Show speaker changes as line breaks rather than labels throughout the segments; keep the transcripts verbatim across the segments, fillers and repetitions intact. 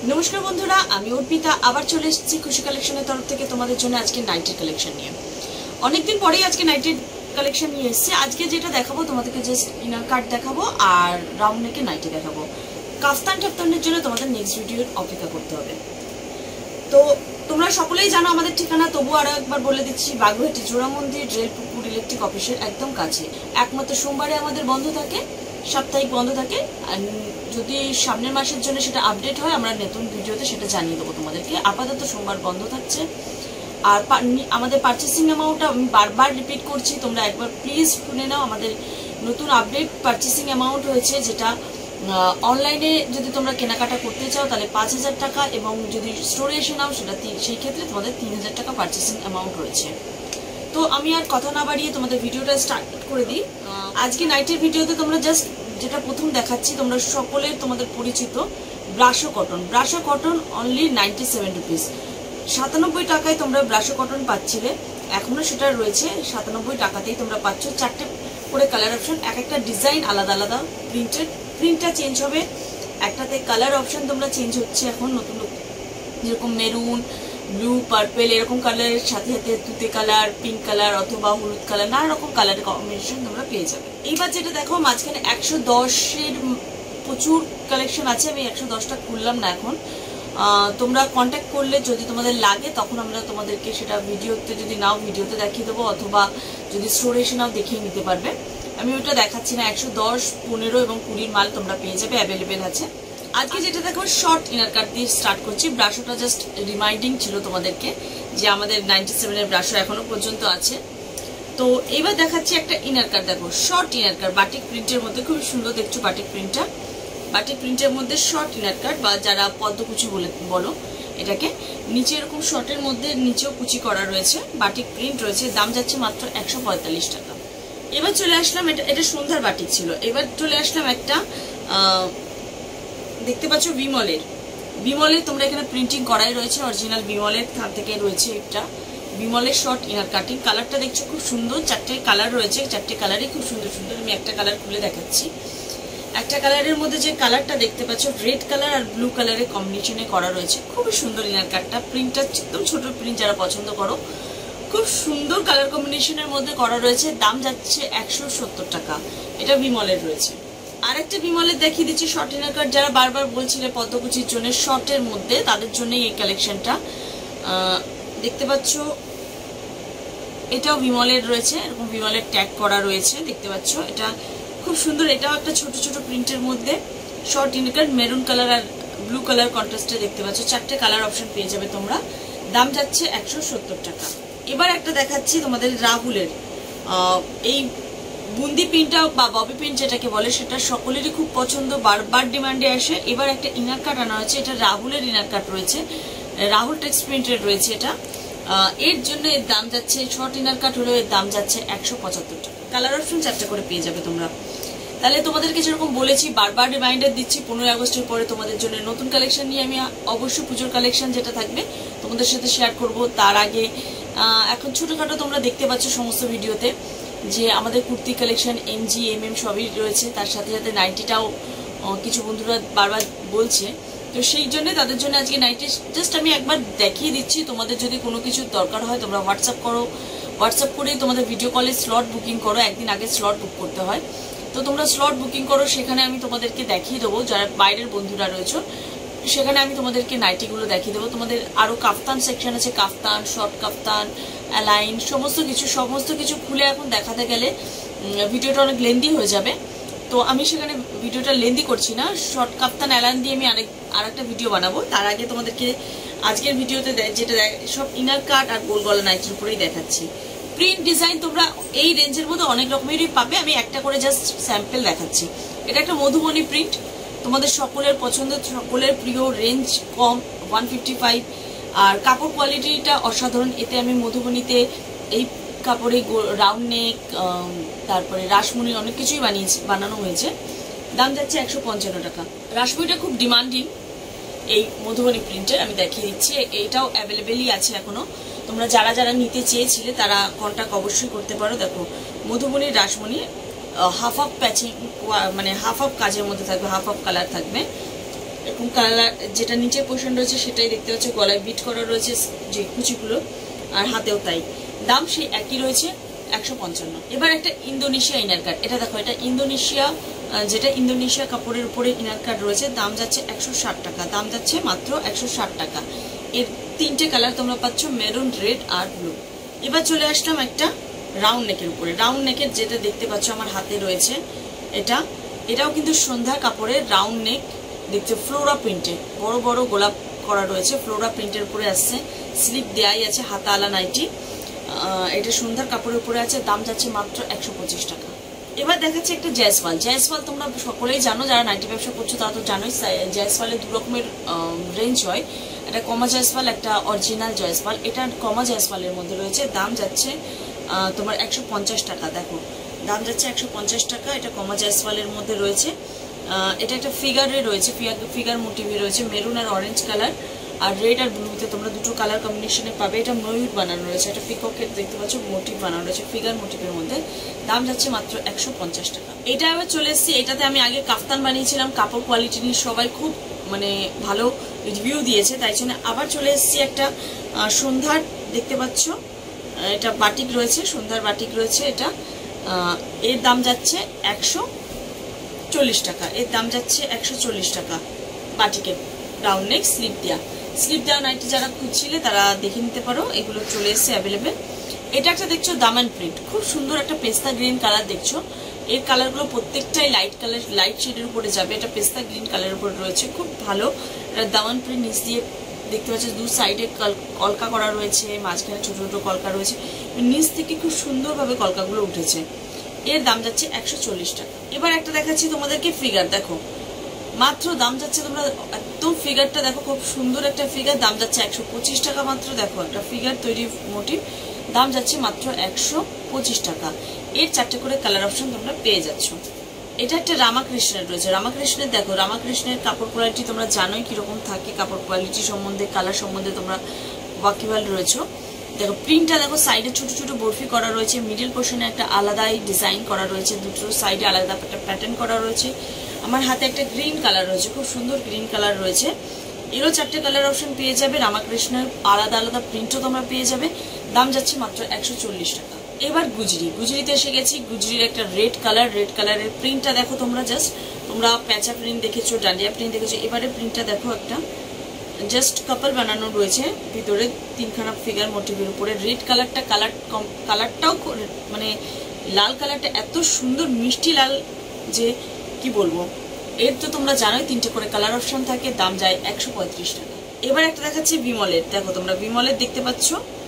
নমস্কার বন্ধুরা, আমি অর্পিতা আবার চলে এসেছি খুশি কালেকশনের তরফ থেকে তোমাদের জন্য আজকে নাইটের কালেকশন নিয়ে। অনেকদিন পরেই আজকে নাইটের কালেকশন নিয়ে এসেছি। আজকে যেটা দেখাবো তোমাদেরকে জাস্ট ইনার কাট দেখাবো আর রাউন্ড নেকে নাইটি দেখাবো। কাফতান টাফতানের জন্য তোমাদের নেক্সট ভিডিওর অপেক্ষা করতে হবে। তো তোমরা সকলেই জানো আমাদের ঠিকানা, তবু আরো একবার বলে দিচ্ছি, বাগুইহাটি জোড়া মন্দির রেলপুকুর ইলেকট্রিক অফিসের একদম কাছে। একমাত্র সোমবারে আমাদের বন্ধ থাকে, সাপ্তাহিক বন্ধ থাকে। যদি সামনের মাসের জন্য সেটা আপডেট হয় আমরা নতুন ভিডিওতে সেটা জানিয়ে দেবো তোমাদেরকে। আপাতত সোমবার বন্ধ থাকছে। আর আমাদের পারচেসিং অ্যামাউন্টটা আমি বারবার রিপিট করছি, তোমরা একবার প্লিজ শুনে নাও। আমাদের নতুন আপডেট পারচেসিং অ্যামাউন্ট হয়েছে, যেটা অনলাইনে যদি তোমরা কেনাকাটা করতে চাও তাহলে পাঁচ হাজার টাকা, এবং যদি স্টোরে এসে নাও সেটা সেই ক্ষেত্রে তোমাদের তিন হাজার টাকা পারচেসিং অ্যামাউন্ট রয়েছে। তো আমি আর কথা না বাড়িয়ে তোমাদের ভিডিওটা স্টার্ট করে দিই। আজকে নাইটের ভিডিওতে তোমরা জাস্ট যেটা প্রথম দেখাচ্ছি, তোমরা সকলের তোমাদের পরিচিত brasso cotton. Brasso cotton only ninety seven rupees, সাতানব্বই টাকায় তোমরা ব্রাশো কটন পাচ্ছিলে, এখনো সেটা রয়েছে সাতানব্বই টাকাতেই তোমরা পাচ্ছ। চারটে করে কালার অপশন, এক একটা ডিজাইন আলাদা আলাদা, প্রিন্টেড প্রিন্টটা চেঞ্জ হবে, একটাতে কালার অপশন তোমরা চেঞ্জ হচ্ছে এখন নতুন, যেরকম মেরুন, ব্লু, পার্পেল এরকম কালারের সাথে সাথে তুতে কালার, পিঙ্ক কালার অথবা হলুদ কালার, নানা রকম কালারের কম্বিনেশন তোমরা পেয়ে যাবে। এইবার যেটা দেখো মাঝখানে একশো দশের প্রচুর কালেকশন আছে, আমি একশো দশটা খুললাম না এখন। তোমরা কন্ট্যাক্ট করলে যদি তোমাদের লাগে তখন আমরা তোমাদেরকে সেটা ভিডিওতে, যদি নাও ভিডিওতে দেখিয়ে দেবো, অথবা যদি স্টোরে এসে নাও দেখিয়ে নিতে পারবে। আমি ওটা দেখাচ্ছি না। একশো দশ, পনেরো এবং কুড়ির মাল তোমরা পেয়ে যাবে, অ্যাভেলেবেল আছে। আজকে যেটা দেখো শর্ট ইনার কাট দিয়ে স্টার্ট করছি। ব্রাশোটা জাস্ট রিমাইন্ডিং ছিল তোমাদেরকে যে আমাদের নাইনটি সেভেনের ব্রাশো এখনো পর্যন্ত আছে। তো এইবার দেখাচ্ছি একটা ইনার কাট, দেখো শর্ট ইনার কাট, বাটিক প্রিন্টের মধ্যে, খুব সুন্দর দেখছো বাটিক প্রিন্টটা। বাটিক প্রিন্টের মধ্যে শর্ট ইনার কাট, বা যারা পদ্মকুচি বলে বলো এটাকে, নিচে এরকম শর্টের মধ্যে নিচেও কুচি করা রয়েছে, বাটিক প্রিন্ট রয়েছে। দাম যাচ্ছে মাত্র একশো পঁয়তাল্লিশ টাকা। এবার চলে আসলাম, এটা এটা সন্ধ্যার বাটিক ছিল। এবার চলে আসলাম একটা আহ দেখতে পাচ্ছ বিমলের, বিমলের তোমরা এখানে প্রিন্টিং করাই রয়েছে, অরিজিনাল বিমলের থান থেকে রয়েছে। একটা বিমলের শর্ট ইনার কাটিং, কালারটা দেখছো খুব সুন্দর, চারটে কালার রয়েছে, চারটে কালারই খুব সুন্দর সুন্দর। আমি একটা কালার খুলে দেখাচ্ছি। একটা কালারের মধ্যে যে কালারটা দেখতে পাচ্ছ রেড কালার আর ব্লু কালারের কম্বিনেশনে করা রয়েছে, খুবই সুন্দর ইনার কাটটা। প্রিন্টটা একদম ছোট প্রিন্ট, যারা পছন্দ করো, খুব সুন্দর কালার কম্বিনেশনের মধ্যে করা রয়েছে। দাম যাচ্ছে একশো সত্তর টাকা। এটা বিমলের রয়েছে। আরেকটা বিমলের দেখিয়ে দিচ্ছি শর্ট ইনার কাট, যারা বারবার বলছিলে পদ্মকুচির জন্য শর্টের মধ্যে, তাদের জন্যই এই কালেকশনটা। দেখতে পাচ্ছ এটাও বিমলের রয়েছে, এরকম বিমলের ট্যাগ করা রয়েছে, দেখতে পাচ্ছ এটা খুব সুন্দর। এটাও একটা ছোট ছোট প্রিন্টের মধ্যে short inner cut, maroon colour আর ব্লু কালার কন্ট্রাস্টে দেখতে পাচ্ছ। চারটে কালার অপশন পেয়ে যাবে তোমরা। দাম যাচ্ছে একশো সত্তর টাকা। এবার একটা দেখাচ্ছি তোমাদের রাহুলের এই বুন্দি প্রিন্টটা বা ববি প্রিন্ট যেটাকে বলে, সেটা সকলেরই খুব পছন্দ, বারবার ডিমান্ডে আসে। এবার একটা ইনার কাট আনা হয়েছে, এটা রাহুলের ইনার কাট রয়েছে, রাহুল টেক্স প্রিন্টের রয়েছে এটা। এর জন্য এর দাম যাচ্ছে, শর্ট ইনার কাট হলেও এর দাম যাচ্ছে একশো পঁচাত্তর টাকা। কালার অপশন চারটে করে পেয়ে যাবে তোমরা। তাহলে তোমাদেরকে যেরকম বলেছি, বারবার রিমাইন্ডার দিচ্ছি, পনেরোই আগস্টের পরে তোমাদের জন্য নতুন কালেকশন নিয়ে আমি অবশ্যই পুজোর কালেকশন যেটা থাকবে তোমাদের সাথে শেয়ার করব। তার আগে এখন ছোটখাটো তোমরা দেখতে পাচ্ছ সমস্ত ভিডিওতে যে আমাদের kurti collection M G M M সবই রয়েছে, তার সাথে সাথে নাইটিটাও কিছু বন্ধুরা বারবার বলছে। তো সেই জন্য তাদের জন্য আজকে নাইটি জাস্ট আমি একবার দেখিয়ে দিচ্ছি। তোমাদের যদি কোনো কিছু দরকার হয় তোমরা হোয়াটসঅ্যাপ করো, হোয়াটসঅ্যাপ করেই তোমাদের ভিডিও কলে স্লট বুকিং করো, একদিন আগে স্লট বুক করতে হয়। তো তোমরা স্লট বুকিং করো, সেখানে আমি তোমাদেরকে দেখিয়ে দেবো। যারা বাইরের বন্ধুরা রয়েছে সেখানে আমি তোমাদেরকে নাইটিগুলো দেখিয়ে দেবো। তোমাদের আরো কাফতান সেকশন আছে, কাফতান, শর্ট কাফতান, অ্যালাইন, সমস্ত কিছু সমস্ত কিছু খুলে এখন দেখাতে গেলে ভিডিওটা অনেক লেন্দি হয়ে যাবে। তো আমি সেখানে ভিডিওটা লেন্দি করছি না। শর্ট কাফতান, অ্যালাইন দিয়ে আমি আরেক আর একটা ভিডিও বানাবো। তার আগে তোমাদেরকে আজকের ভিডিওতে যেটা সব ইনার কাট আর গোল গলা নাইটির উপরেই দেখাচ্ছি। প্রিন্ট ডিজাইন তোমরা এই রেঞ্জের মধ্যে অনেক রকমেরই পাবে, আমি একটা করে জাস্ট স্যাম্পল দেখাচ্ছি। এটা একটা মধুবনী প্রিন্ট, তোমাদের সকলের পছন্দ, সকলের প্রিয়, রেঞ্জ কম, ওয়ান ফিফটি ফাইভ। আর কাপড় কোয়ালিটিটা অসাধারণ। এতে আমি মধুবনীতে এই কাপড়ে রাউন্ড নেক, তারপরে রাসমণি অনেক কিছুই বানিয়েছি, বানানো হয়েছে। দাম যাচ্ছে একশো পঞ্চান্ন টাকা। রাসমণিটা খুব ডিমান্ডিং এই মধুবনী প্রিন্টের, আমি দেখিয়ে দিচ্ছি। এইটাও অ্যাভেলেবেলই আছে এখনো। তোমরা যারা যারা নিতে চেয়েছিলে তারা কন্ট্যাক্ট অবশ্যই করতে পারো। দেখো মধুবনীর রাসমণি হাফ হাফ প্যাচিং, মানে হাফ হাফ কাজের মধ্যে থাকবে, হাফ হাফ কালার থাকবে। এরকম কালার, যেটা নিচে পোর্শন রয়েছে সেটাই দেখতে পাচ্ছ, গলায় বিট করা রয়েছে যে কুচিগুলো, আর হাতেও তাই। দাম সেই একই রয়েছে একশো পঞ্চান্ন। এবার একটা ইন্দোনেশিয়া ইনার কাট, এটা দেখো, এটা ইন্দোনেশিয়া, যেটা ইন্দোনেশিয়া কাপড়ের উপরে ইনার কাট রয়েছে, দাম যাচ্ছে একশো ষাট টাকা, দাম যাচ্ছে মাত্র একশো ষাট টাকা। এর তিনটে কালার তোমরা পাচ্ছ, মেরুন, রেড আর ব্লু। এবার চলে আসলাম একটা রাউন্ড নেকের উপরে। রাউন্ড নেকের যেটা দেখতে পাচ্ছ আমার হাতে রয়েছে, এটা এটাও কিন্তু সন্ধ্যা কাপড়ের রাউন্ড নেক, দেখছো ফ্লোরা প্রিন্টে বড় বড় গোলাপ করা রয়েছে, ফ্লোরা প্রিন্টের উপরে আসছে, স্লিপ দেয়াই আছে, হাতা আলা নাইটি। এটা সন্ধ্যার কাপড়ের উপরে আছে, দাম যাচ্ছে মাত্র একশো পঁচিশ টাকা। এবার দেখাচ্ছে একটা জয়সওয়াল। জয়সওয়াল তোমরা সকলেই জানো, যারা নাইটি ব্যবসা করছো তারা তো জানোই। জয়সওয়ালের দু রকমের রেঞ্জ হয়, একটা কমা জয়সওয়াল, একটা অরিজিনাল জয়সওয়াল। এটা কমা জয়সওয়ালের মধ্যে রয়েছে, দাম যাচ্ছে তোমার একশো পঞ্চাশ টাকা। দেখো দাম যাচ্ছে একশো পঞ্চাশ টাকা। এটা কমা জয়সওয়ালের মধ্যে রয়েছে, এটা একটা ফিগারে রয়েছে, ফিগার মোটিভে রয়েছে, মেরুন আর অরেঞ্জ কালার, আর রেড আর ব্লুতে তোমরা দুটো কালার কম্বিনেশনে পাবে। এটা ময়ূর বানানো রয়েছে, এটা পিককের দেখতে পাচ্ছ মোটিভ বানানো রয়েছে, ফিগার মোটিভের মধ্যে, দাম যাচ্ছে মাত্র একশো পঞ্চাশ টাকা। এটা আবার চলে এসেছি, এটাতে আমি আগে কাফতান বানিয়েছিলাম, কাপড় কোয়ালিটি নিয়ে সবাই খুব মানে ভালো রিভিউ দিয়েছে, তাই জন্য আবার চলে এসেছি একটা সন্ধ্যার, দেখতে পাচ্ছ এটা বাটিক রয়েছে, সন্ধ্যার বাটিক রয়েছে। এটা এর দাম যাচ্ছে একশো চল্লিশ টাকা, এর দাম যাচ্ছে একশো চল্লিশ টাকা। বাটিকের রাউন্ড নেক, স্লিপ দেওয়া, স্লিপ দেওয়া নাইটি যারা খুঁজছিলে তারা দেখে নিতে পারো, এগুলো চলে এসছে অ্যাভেলেবেল। এটা একটা দেখছো দামান প্রিন্ট, খুব সুন্দর একটা পেস্তা গ্রিন কালার দেখছো। এর কালারগুলো প্রত্যেকটাই লাইট কালার, লাইট শেডের উপরে যাবে। এটা পেস্তা গ্রিন কালারের উপরে রয়েছে, খুব ভালো। এটা দামান প্রিন্ট, নিচ দিয়ে দেখতে পাচ্ছ দু সাইডে কলকা করা রয়েছে, মাঝখানে ছোট ছোট কলকা রয়েছে, নিচ থেকে খুব সুন্দরভাবে কলকাগুলো উঠেছে। এর দাম যাচ্ছে একশো চল্লিশ টাকা। এবার একটা দেখাচ্ছি তোমাদেরকে ফিগার, দেখো মাত্র দাম যাচ্ছে, তোমরা একদম ফিগারটা দেখো, খুব সুন্দর একটা ফিগার, দাম যাচ্ছে একশো পঁচিশ টাকা মাত্র। দেখো একটা ফিগার তৈরি মোটিভ, দাম যাচ্ছে মাত্র একশো পঁচিশ টাকা। এর চারটে করে কালার অপশন তোমরা পেয়ে যাচ্ছ। এটা একটা রামাকৃষ্ণের রয়েছে, রামাকৃষ্ণের দেখো, রামাকৃষ্ণের কাপড় কোয়ালিটি তোমরা জানোই কিরকম থাকে, কাপড় কোয়ালিটি সম্বন্ধে, কালার সম্বন্ধে তোমরা ওয়াকিবহাল রয়েছে। দেখো প্রিন্টটা দেখো, সাইডে ছোট ছোট বরফি করা রয়েছে, মিডল পোর্শনে একটা আলাদাই ডিজাইন করা রয়েছে, দুটো সাইডে আলাদা একটা প্যাটার্ন করা রয়েছে। আমার হাতে একটা গ্রিন কালার রয়েছে, খুব সুন্দর গ্রিন কালার রয়েছে। এরও চারটে কালার অপশন পেয়ে যাবে, রামাকৃষ্ণের আলাদা আলাদা প্রিন্টও তোমরা পেয়ে যাবে, দাম যাচ্ছে মাত্র একশো চল্লিশ টাকা। এবার গুজরি, গুজরিতে এসে গেছি। গুজরির একটা রেড কালার, রেড কালারের প্রিন্টটা দেখো তোমরা, জাস্ট তোমরা প্যাঁচা প্রিন্ট দেখেছো, ডান্ডিয়া প্রিন্ট দেখেছো, এবারে প্রিন্টটা দেখো, একটা জাস্ট কাপল বানানো রয়েছে, ভিতরে তিনখানা ফিগার মোটিভের উপরে। রেড কালারটা, কালার কালারটাও মানে লাল কালারটা এত সুন্দর মিষ্টি লাল যে কি বলবো। এর তো তোমরা জানোই তিনটে করে কালার অপশন থাকে, দাম যায় একশো পঁয়ত্রিশ টাকা। এবার একটা দেখাচ্ছি বিমলের, দেখো তোমরা বিমলের দেখতে পাচ্ছ,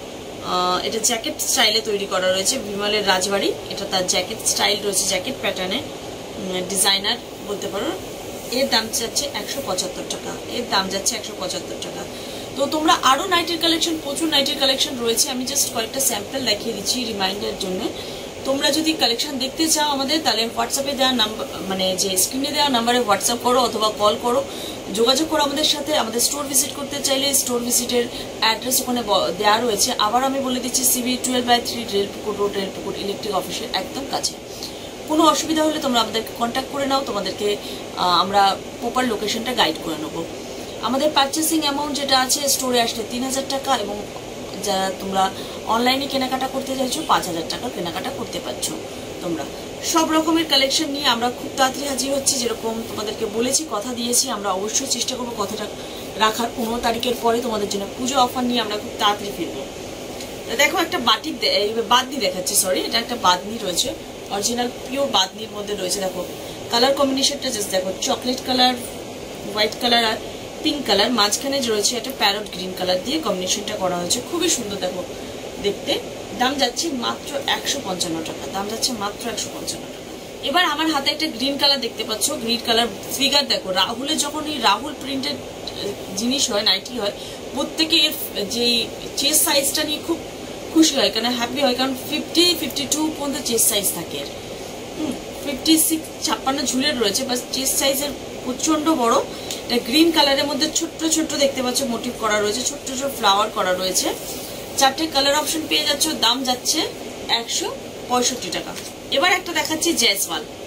এটা জ্যাকেট স্টাইলে তৈরি করা রয়েছে, বিমলের রাজবাড়ি। এটা তার জ্যাকেট স্টাইল রয়েছে, জ্যাকেট প্যাটার্নে, ডিজাইনার বলতে পারো। এর দাম যাচ্ছে একশো পঁচাত্তর টাকা, এর দাম যাচ্ছে একশো পঁচাত্তর টাকা। তো তোমরা আরো নাইটের কালেকশন, প্রচুর নাইটের কালেকশন রয়েছে, আমি জাস্ট কয়েকটা স্যাম্পল দেখিয়ে দিচ্ছি রিমাইন্ডার জন্য। তোমরা যদি কালেকশন দেখতে চাও আমাদের, তাহলে হোয়াটসঅ্যাপে দেওয়া নাম্বার, মানে যে স্ক্রিনে দেওয়া নাম্বারে হোয়াটসঅ্যাপ করো অথবা কল করো, যোগাযোগ করো আমাদের সাথে। আমাদের স্টোর ভিজিট করতে চাইলে স্টোর ভিজিটের অ্যাড্রেস ওখানে দেওয়া রয়েছে। আবার আমি বলে দিচ্ছি, CB twelve by three Railpukur road, Railpukur electric অফিসের একদম কাছে। কোনো অসুবিধা হলে তোমরা আমাদেরকে কন্ট্যাক্ট করে নাও, তোমাদেরকে আমরা প্রপার লোকেশনটা গাইড করে নেবো। আমাদের পারচেসিং অ্যামাউন্ট যেটা আছে স্টোরে আসলে তিন হাজার টাকা, এবং যারা তোমরা অনলাইনে কেনাকাটা করতে চাইছো পাঁচ হাজার টাকা কেনাকাটা করতে পারছো। তোমরা সব রকমের কালেকশন নিয়ে আমরা খুব তাড়াতাড়ি হাজির হচ্ছি, যেরকম তোমাদেরকে বলেছি, কথা দিয়েছি, আমরা অবশ্যই চেষ্টা করবো কথাটা রাখার। পনেরো তারিখের পরে তোমাদের জন্য পুজো অফার নিয়ে আমরা খুব তাড়াতাড়ি ফিরবো। দেখো একটা বাটিক, বাদনি দেখাচ্ছি, সরি, এটা একটা বাদনি রয়েছে, অরিজিনাল পিওর বাদনির মধ্যে রয়েছে। দেখো কালার কম্বিনেশনটা জাস্ট দেখো, চকলেট কালার, হোয়াইট কালার আর পিঙ্ক কালার, মাঝখানে রয়েছে একটা প্যারট গ্রিন কালার দিয়ে কম্বিনেশনটা করা হয়েছে, খুবই সুন্দর দেখো দেখতে। দাম যাচ্ছে মাত্র একশো পঞ্চান্ন টাকা, দাম যাচ্ছে মাত্র একশো পঞ্চান্ন টাকা। এবার আমার হাতে একটা গ্রিন কালার দেখতে পাচ্ছ, গ্রিন কালার ফিগার দেখো। রাহুলের যখন এই রাহুল প্রিন্টেড জিনিস হয়, নাইটি হয়, প্রত্যেকে এর যে চেস্ট সাইজটা নিয়ে খুব খুশি হয়, কারণ হ্যাপি হয়, কারণ ফিফটি ফিফটি টু পর্যন্ত চেস্ট সাইজ থাকে। হুম ফিফটি সিক্স ছাপ্পান্ন ঝুলের রয়েছে, বাস চেস্ট সাইজের প্রচন্ড বড়। এটা গ্রিন কালারের মধ্যে ছোট্ট ছোট্ট দেখতে পাচ্ছ মোটিভ করা রয়েছে, ছোট্ট ছোট ফ্লাওয়ার করা রয়েছে। চারটে কালার অপশন পেয়ে যাচ্ছ, দাম যাচ্ছে একশো পঁয়ষট্টি টাকা। এবার একটা দেখাচ্ছি জয়সওয়াল।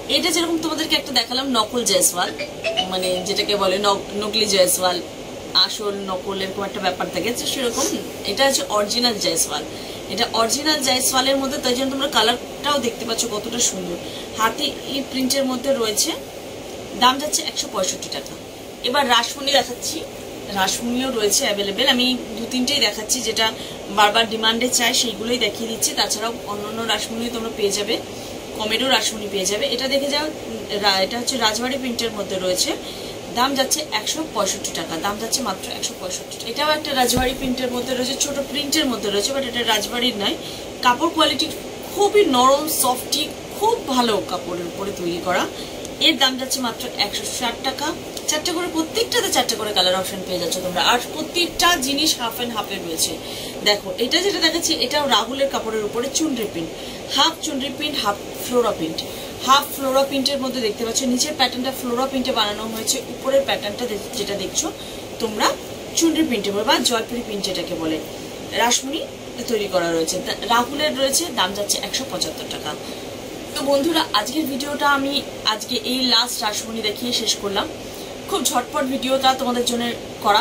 এটা যেরকম তোমাদেরকে একটা দেখালাম নকল জয়সওয়াল, মানে যেটাকে বলে নকলি জয়সওয়াল, আসল নকল এরকম একটা ব্যাপার থাকে, সেরকম এটা হচ্ছে অরিজিনাল জয়সওয়াল। এটা অরিজিনাল জয়সওয়ালের মধ্যে, তাই জন্য তোমরা কালারটাও দেখতে পাচ্ছ কতটা সুন্দর, হাতি প্রিন্টের মধ্যে রয়েছে। দাম যাচ্ছে একশো পঁয়ষট্টি টাকা। এবার রাসমণি দেখাচ্ছি, রাসমণিও রয়েছে অ্যাভেলেবেল। আমি দু তিনটেই দেখাচ্ছি, যেটা বারবার ডিমান্ডে চাই সেইগুলোই দেখিয়ে দিচ্ছি। তাছাড়াও অন্যান্য রাসমণি তোমরা পেয়ে যাবে, কমেরও রাসমণি পেয়ে যাবে। এটা দেখে যাও, এটা হচ্ছে রাজবাড়ি প্রিন্টের মধ্যে রয়েছে। দাম যাচ্ছে একশো পঁয়ষট্টি টাকা। দাম যাচ্ছে মাত্র একশো পঁয়ষট্টি টাকা। এটাও একটা রাজবাড়ি প্রিন্টের মধ্যে রয়েছে, ছোট প্রিন্টের মধ্যে রয়েছে, বাট এটা রাজবাড়ির নয়। কাপড় কোয়ালিটি খুবই নরম, সফটি, খুব ভালো কাপড়ের উপরে তৈরি করা। এর দাম যাচ্ছে মাত্র একশো ষাট টাকা। চারটে করে, প্রত্যেকটাতে চারটে করে কালার অপশন পেয়ে যাচ্ছ তোমরা, আর প্রত্যেকটা জিনিস হাফ অ্যান্ড হাফে রয়েছে। দেখো এটা যেটা দেখাচ্ছি, এটাও রাহুলের কাপড়ের উপরে chunri print, half chunri print, half flora print. Half flora প্রিন্টের মধ্যে দেখতে পাচ্ছ, নিচের প্যাটার্নটা ফ্লোরা প্রিন্টে বানানো হয়েছে, উপরের প্যাটার্নটা যেটা দেখছো তোমরা চুনরি প্রিন্টে বা জয়পুরি প্রিন্ট যেটাকে বলে, রাসমণি তৈরি করা রয়েছে। রাহুলের রয়েছে, দাম যাচ্ছে একশো পঁচাত্তর টাকা। তো বন্ধুরা, আজকের ভিডিওটা আমি আজকে এই লাস্ট রাসমণি দেখিয়ে শেষ করলাম। খুব ঝটপট ভিডিওটা তোমাদের জন্য করা,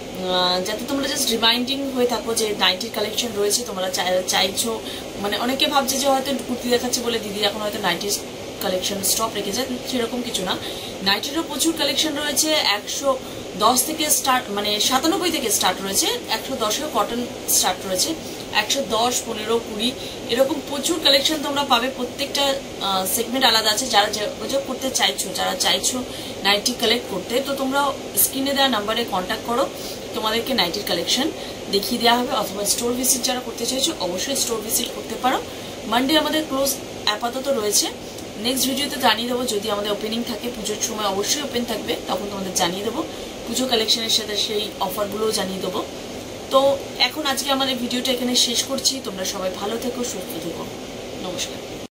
যাতে তোমরা জাস্ট রিমাইন্ডিং হয়ে থাকো যে নাইটির কালেকশন রয়েছে, তোমরা চাইছো। মানে অনেকে ভাবছে যে হয়তো কুর্তি দেখাচ্ছে বলে দিদি এখন হয়তো নাইটির কালেকশন স্টপ রেখেছে, সেরকম কিছু না। নাইটিরও প্রচুর কালেকশন রয়েছে। একশো দশ থেকে স্টার্ট, মানে সাতানব্বই থেকে স্টার্ট রয়েছে, একশো দশেও কটন স্টার্ট রয়েছে, একশো দশ, পনেরো, কুড়ি, এরকম প্রচুর কালেকশন তোমরা পাবে। প্রত্যেকটা সেগমেন্ট আলাদা আছে। যারা যোগাযোগ করতে চাইছো, যারা চাইছো নাইটি কালেক্ট করতে, তো তোমরা স্ক্রিনে দেওয়া নাম্বারে কন্ট্যাক্ট করো, তোমাদেরকে নাইটির কালেকশন দেখিয়ে দেওয়া হবে। অথবা স্টোর ভিজিট যারা করতে চাইছো, অবশ্যই স্টোর ভিজিট করতে পারো। মানডে আমাদের ক্লোজ আপাতত রয়েছে। নেক্সট ভিডিওতে জানিয়ে দেবো, যদি আমাদের ওপেনিং থাকে, পুজোর সময় অবশ্যই ওপেন থাকবে, তখন তোমাদের জানিয়ে দেবো। পুজো কালেকশনের সাথে সেই অফারগুলোও জানিয়ে দেবো। তো এখন আজকে আমাদের ভিডিওটা এখানে শেষ করছি। তোমরা সবাই ভালো থেকো, সুস্থ থেকো। নমস্কার।